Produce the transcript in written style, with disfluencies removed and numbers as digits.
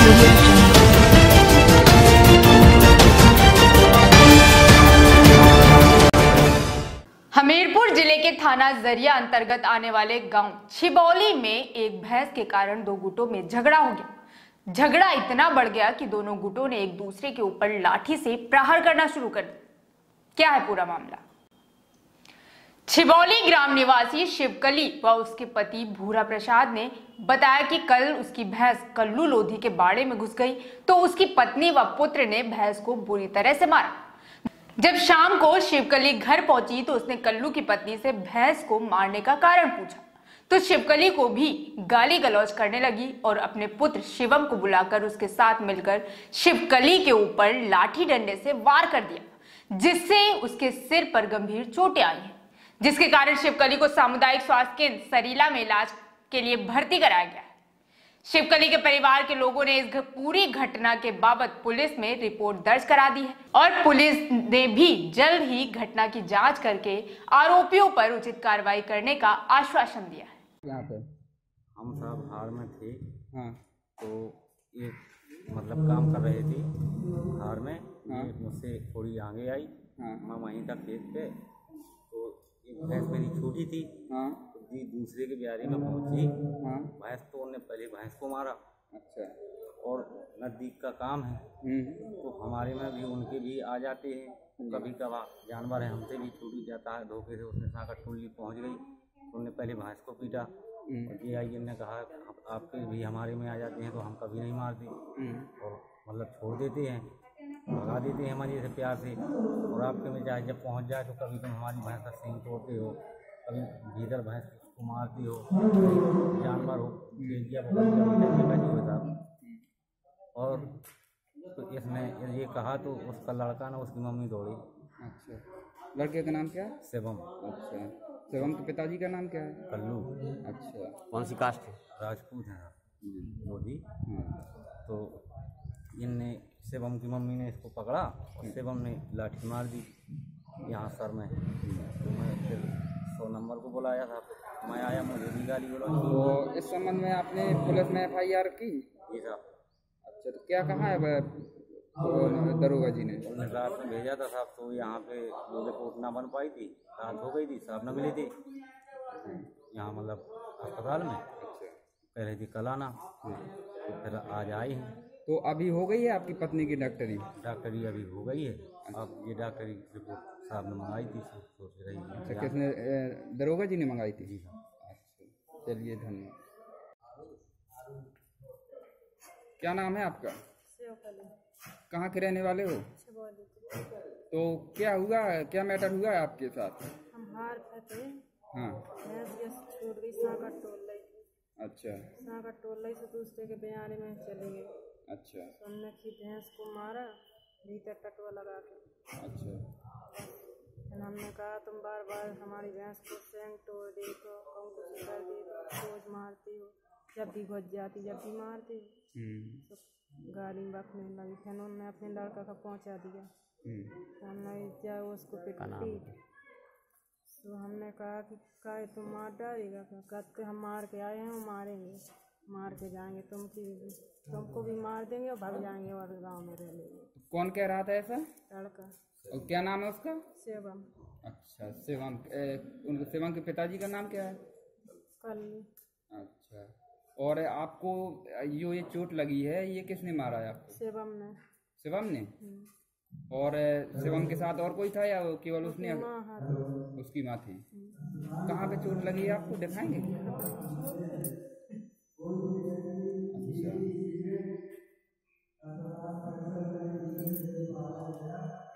Audio Jungle. Hamirpur जिले के थाना जरिया अंतर्गत आने वाले गांव छिबौली में एक भैंस के कारण दो गुटों में झगड़ा हो गया। झगड़ा इतना बढ़ गया कि दोनों गुटों ने एक दूसरे के ऊपर लाठी से प्रहार करना शुरू कर दिया। क्या है पूरा मामला? छिबौली ग्राम निवासी शिवकली व उसके पति भूरा प्रसाद ने बताया कि कल उसकी भैंस कल्लू लोधी के बाड़े में घुस गई तो उसकी पत्नी व पुत्र ने भैंस को बुरी तरह से मारा। जब शाम को शिवकली घर पहुंची तो उसने कल्लू की पत्नी से भैंस को मारने का कारण पूछा तो शिवकली को भी गाली गलौज करने लगी और अपने पुत्र शिवम को बुलाकर उसके साथ मिलकर शिवकली के ऊपर लाठी डंडे से वार कर दिया, जिससे उसके सिर पर गंभीर चोटें आई हैं, जिसके कारण शिवकली को सामुदायिक स्वास्थ्य केंद्र सरीला में इलाज के लिए भर्ती कराया गया है। शिवकली के परिवार के लोगों ने इस पूरी घटना के बाबत पुलिस में रिपोर्ट दर्ज करा दी है और पुलिस ने भी जल्द ही घटना की जांच करके आरोपियों पर उचित कार्रवाई करने का आश्वासन दिया है। यहाँ पे हम सब हार में थे। हाँ। तो एक मतलब काम कर रहे थे हार में। हाँ। मुझसे थोड़ी आगे आई। हाँ। मैं वहीं तक खेत पे, तो एक भैंस मेरी छोटी थी। हाँ। दूसरे के ब्यारी में पहुंची। हाँ। भैंस तो उन्होंने पहले भैंस को मारा। अच्छा। और नजदीक का काम है तो हमारे में भी उनके भी आ जाते हैं। कभी कभार जानवर है हमसे भी छूट जाता है धोखे से। उसने साकर टोली पहुंच गई तो उन्होंने पहले भैंस को पीटा। जी आई ने कहा आपके भी हमारे में आ जाते हैं तो हम कभी नहीं मारते और मतलब छोड़ देते हैं, भगा देते हैं हमारे से प्यार से। और आपके में चाहे जब पहुंच जाए तो कभी तुम हमारी भैंस का सींग तोड़ते हो, कभी भीतर भैंस को मारती हो, जानवर हो भेजिया हो साहब। और तो इसने ये कहा तो उसका लड़का ना उसकी मम्मी दौड़ी। अच्छा। लड़के का नाम क्या है? शिवम। अच्छा। शिवम के पिताजी का नाम क्या है? कल्लू। अच्छा। कौन सी कास्ट है? राजपूत है लोधी। तो इनने शिवम की मम्मी ने इसको पकड़ा और शिवम ने लाठी मार दी यहाँ सर में। तो मैं फिर 100 नंबर को बुलाया था, मैं आया, मुझे भी गाली बोला। तो इस संबंध में आपने पुलिस में FIR की? जी साहब। अच्छा, तो क्या कहा है दरोगा जी ने? उन्होंने रात में भेजा था साहब, तो यहाँ पे वो रिपोर्ट ना बन पाई थी, रात हो गई थी, साहब न मिले थे यहाँ मतलब अस्पताल में। कह रही थी कल आना, तो फिर आज आई हैं। तो अभी हो गई है आपकी पत्नी की डॉक्टरी? डॉक्टरी अभी हो गई है। अब ये डॉक्टरी रिपोर्ट साहब ने मंगाई थी, सोच रही है। अच्छा, किसने? दरोगा जी ने मंगाई थी? जी साहब। अच्छा, चलिए धन्यवाद। क्या नाम है आपका? कहाँ के रहने वाले हो? तो क्या हुआ, क्या मैटर हुआ है आपके साथ? हम हार थे। हाँ। छूट गई, सागर टोल लाई। अच्छा। सागर टोल लाई से दूसरे के बयाने में चली गई। अच्छा। हमने की भैंस को मारा भीतर टटुआ लगा के। अच्छा। हमने कहा तुम बार बार हमारी भैंस को सेंग तोड़ दी तो कुछ कर दी तो रोज मारती हो, जब भी घुस जाती जब भी मारती हो। तो गाली बकने लगी। फिर उन्होंने अपने लड़का का पहुंचा दिया। हमने जाए उसको पीट। तो हमने कहा कि काय तुम मार डालेगा? कहते हम मार के आए हैं, वो मारेंगे, मार के जाएंगे, तुमको भी मार देंगे और भाग जाएंगे और गांव में रह लेंगे। कौन कह रहा था ऐसा? लड़का। और क्या नाम है उसका? शिवम। अच्छा, शिवम। उनके शिवम के पिताजी का नाम क्या है? कल्लू। अच्छा। और आपको ये चोट लगी है, ये किसने मारा है आपको? शिवम ने। शिवम ने? और शिवम के साथ और कोई था या केवल उसने? उसकी माँ थी। कहाँ पे चोट लगी है आपको, दिखाएंगे? अच्छा।